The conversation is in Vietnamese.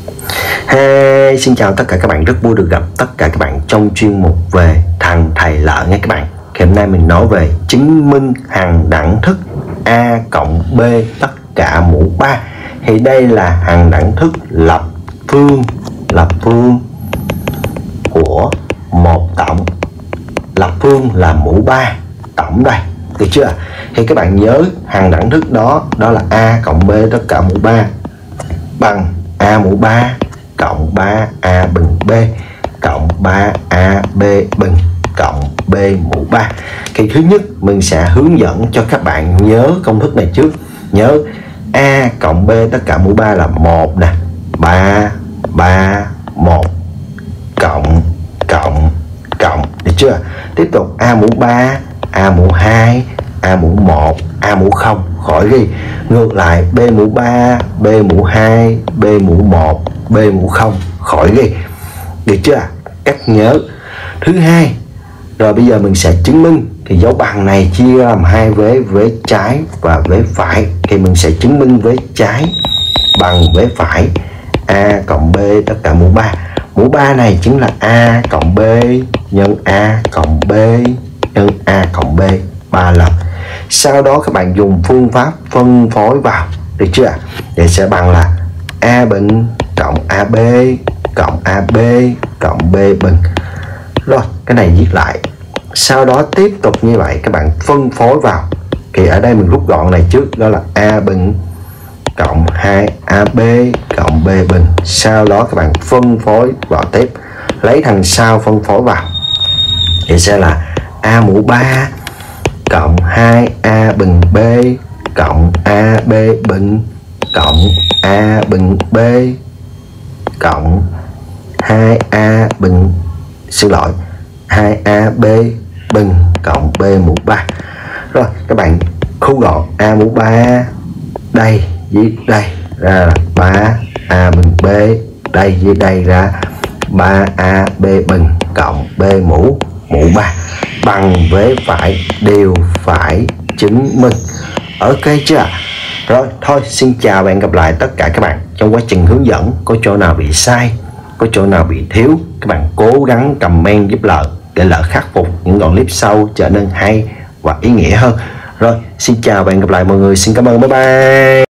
Hey, xin chào tất cả các bạn, rất vui được gặp tất cả các bạn trong chuyên mục về thằng thầy lợ nghe các bạn. Thì hôm nay mình nói về chứng minh hằng đẳng thức A cộng B tất cả mũ 3. Thì đây là hằng đẳng thức lập phương của một tổng. Lập phương là mũ 3, tổng đây, được chưa? Thì các bạn nhớ hằng đẳng thức đó là A cộng B tất cả mũ 3 bằng A mũ 3 cộng 3A bình B cộng 3AB bình cộng B mũ 3. Thì thứ nhất mình sẽ hướng dẫn cho các bạn nhớ công thức này trước. Nhớ A cộng B tất cả mũ 3 là 1 nè, 3 3 1 cộng, được chưa? Tiếp tục A mũ 3, A mũ 2, A mũ 1, A mũ 0 khỏi ghi. Ngược lại B mũ 3, B mũ 2, B mũ 1, B mũ 0 khỏi ghi. Được chưa? Cách nhớ. Thứ hai, rồi bây giờ mình sẽ chứng minh. Thì dấu bằng này chia làm hai vế trái và vế phải. Thì mình sẽ chứng minh vế trái bằng vế phải. A cộng B tất cả mũ 3. Mũ 3 này chính là A cộng B nhân A cộng B nhân A cộng B 3 lần. Sau đó các bạn dùng phương pháp phân phối vào, được chưa? Vậy sẽ bằng là A bình cộng AB cộng AB cộng B bình. Rồi cái này viết lại. Sau đó tiếp tục như vậy các bạn phân phối vào. Thì ở đây mình rút gọn này trước, đó là A bình cộng 2AB cộng B bình. Sau đó các bạn phân phối vào tiếp, lấy thằng sau phân phối vào thì sẽ là A mũ 3 cộng 2A bình B cộng AB bình cộng A bình B cộng 2A bình, 2AB bình cộng B mũ 3. Rồi các bạn thu gọn A mũ 3 đây với đây ra là 3A bình B đây với đây ra 3AB bình cộng B mũ 3 bằng vế phải đều phải chứng minh. Ok chưa? Rồi thôi, xin chào và hẹn gặp lại tất cả các bạn. Trong quá trình hướng dẫn có chỗ nào bị sai, có chỗ nào bị thiếu, các bạn cố gắng comment giúp Lợi để Lợi khắc phục những đoạn clip sau trở nên hay và ý nghĩa hơn. Rồi xin chào và hẹn gặp lại mọi người. Xin cảm ơn, bye bye.